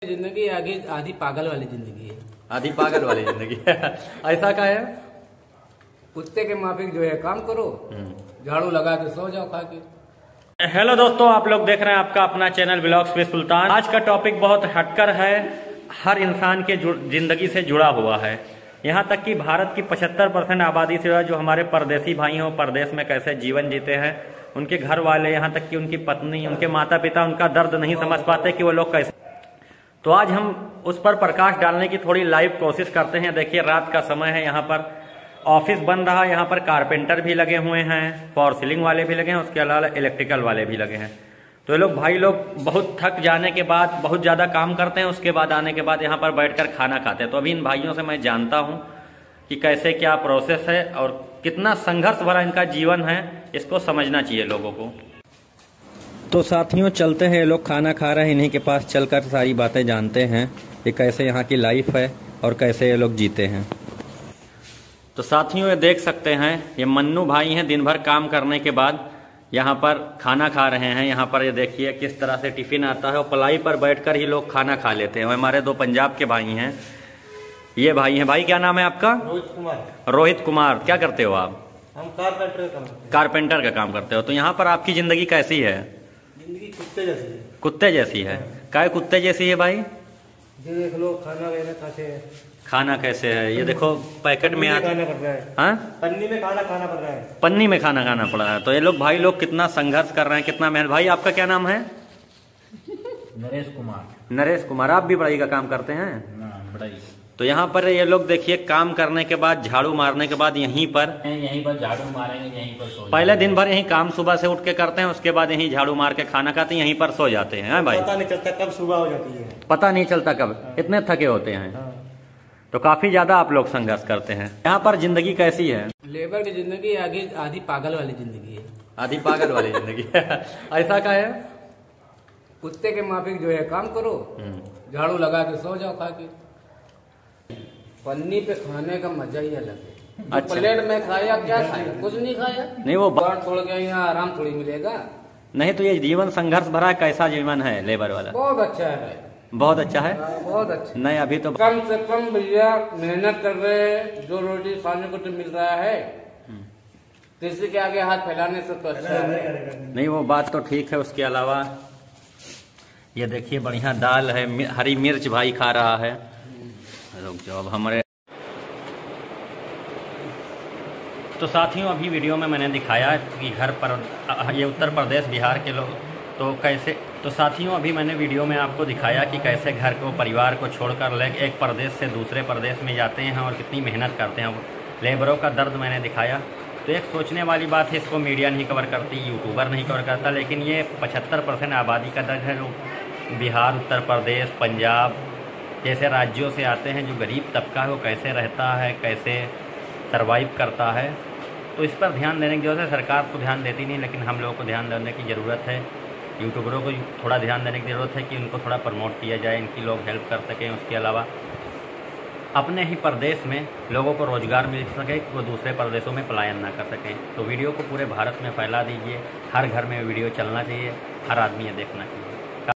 जिंदगी आगे आधी पागल वाली जिंदगी है। आधी पागल वाली जिंदगी ऐसा का है? कुत्ते के माफिक जो है काम करो, झाड़ू लगा के सो जाओ खा के। हेलो दोस्तों, आप लोग देख रहे हैं आपका अपना चैनल व्लॉग्स विद सुल्तान। आज का टॉपिक बहुत हटकर है, हर इंसान के जिंदगी से जुड़ा हुआ है। यहाँ तक कि भारत की 75% आबादी से जो हमारे परदेसी भाई हैं वो परदेश में कैसे जीवन जीते हैं, उनके घर वाले, यहाँ तक कि उनकी पत्नी, उनके माता पिता उनका दर्द नहीं समझ पाते कि वो लोग कैसे। तो आज हम उस पर प्रकाश डालने की थोड़ी लाइव कोशिश करते हैं। देखिए रात का समय है, यहाँ पर ऑफिस बन रहा है, यहाँ पर कारपेंटर भी लगे हुए हैं, फॉर सीलिंग वाले भी लगे हैं, उसके अलावा इलेक्ट्रिकल वाले भी लगे हैं। तो ये लोग भाई लोग बहुत थक जाने के बाद, बहुत ज़्यादा काम करते हैं, उसके बाद आने के बाद यहाँ पर बैठकर खाना खाते हैं। तो अभी इन भाइयों से मैं जानता हूँ कि कैसे क्या प्रोसेस है और कितना संघर्ष भरा इनका जीवन है, इसको समझना चाहिए लोगों को। तो साथियों चलते हैं, ये लोग खाना खा रहे हैं, इन्हीं के पास चलकर सारी बातें जानते हैं कि कैसे यहाँ की लाइफ है और कैसे ये लोग जीते हैं। तो साथियों ये देख सकते हैं, ये मन्नू भाई हैं, दिन भर काम करने के बाद यहाँ पर खाना खा रहे हैं। यहाँ पर ये देखिए किस तरह से टिफिन आता है और पलाई पर बैठकर ही लोग खाना खा लेते हैं। हमारे दो पंजाब के भाई हैं, ये भाई हैं। भाई क्या नाम है आपका? रोहित कुमार। रोहित कुमार, क्या करते हो आप? हम कारपेंटर का काम करते हैं। कारपेंटर का काम करते हो। तो यहाँ पर आपकी जिंदगी कैसी है? जिंदगी कुत्ते जैसी है। कुत्ते जैसी है? क्या कुत्ते जैसी है भाई? ये देख लो, खाना वगैरह खाते हैं। खाना कैसे है? ये देखो पैकेट में खाना पड़ रहा है। हाँ, पन्नी में खाना खाना पड़ रहा है। पन्नी में खाना खाना पड़ रहा है। तो ये लोग भाई लोग कितना संघर्ष कर रहे हैं, कितना मेहनत। भाई आपका क्या नाम है? नरेश कुमार। नरेश कुमार। आप भी बढ़ाई का काम करते हैं? बढ़ाई। तो यहाँ पर ये लोग देखिए काम करने के बाद, झाड़ू मारने के बाद यहीं पर झाड़ू मारेंगे, यहीं पर सो पहले दिन भर यहीं काम सुबह से उठ के करते हैं, उसके बाद यहीं झाड़ू मार के खाना खाते हैं, यहीं पर सो जाते हैं। भाई पता नहीं चलता कब सुबह हो जाती है, पता नहीं चलता कब, इतने थके होते हैं। तो काफी ज्यादा आप लोग संघर्ष करते हैं। यहाँ पर जिंदगी कैसी है? लेबर की जिंदगी आगे आधी पागल वाली जिंदगी है। आधी पागल वाली जिंदगी ऐसा का है? कुत्ते के माफिक जो है काम करो, झाड़ू लगा के सो जाओ खा के। पन्नी पे खाने का मजा ही अलग है। अच्छा। प्लेट में खाया, क्या खाया? कुछ नहीं खाया। नहीं वो बाढ़ छोड़ के यहाँ आराम थोड़ी मिलेगा। नहीं तो ये जीवन संघर्ष भरा कैसा जीवन है लेबर वाला? बहुत अच्छा है, बहुत अच्छा है। बहुत अच्छा। नहीं अभी तो कम से कम भैया मेहनत कर रहे हैं, जो रोटी खाने को तो मिल रहा है, किसी के आगे हाथ फैलाने से तो अच्छा है। नहीं वो बात तो ठीक है। उसके अलावा ये देखिए बढ़िया दाल है, हरी मिर्च भाई खा रहा है। रुक जाओ, अब हमारे तो साथियों अभी वीडियो में मैंने दिखाया कि घर पर ये उत्तर प्रदेश बिहार के लोग तो कैसे। तो साथियों अभी मैंने वीडियो में आपको दिखाया कि कैसे घर को, परिवार को छोड़कर एक प्रदेश से दूसरे प्रदेश में जाते हैं और कितनी मेहनत करते हैं। लेबरों का दर्द मैंने दिखाया। तो एक सोचने वाली बात है, इसको मीडिया नहीं कवर करती, यूट्यूबर नहीं कवर करता, लेकिन ये 75% आबादी का दर्द है जो बिहार, उत्तर प्रदेश, पंजाब जैसे राज्यों से आते हैं। जो गरीब तबका है वो कैसे रहता है, कैसे सरवाइव करता है। तो इस पर ध्यान देने की जरूरत है। सरकार तो ध्यान देती नहीं, लेकिन हम लोगों को ध्यान देने की ज़रूरत है। यूट्यूबरों को थोड़ा ध्यान देने की ज़रूरत है कि उनको थोड़ा प्रमोट किया जाए, इनकी लोग हेल्प कर सकें। उसके अलावा अपने ही प्रदेश में लोगों को रोज़गार मिल सके, वो दूसरे प्रदेशों में पलायन ना कर सकें। तो वीडियो को पूरे भारत में फैला दीजिए, हर घर में वीडियो चलना चाहिए, हर आदमी ये देखना चाहिए।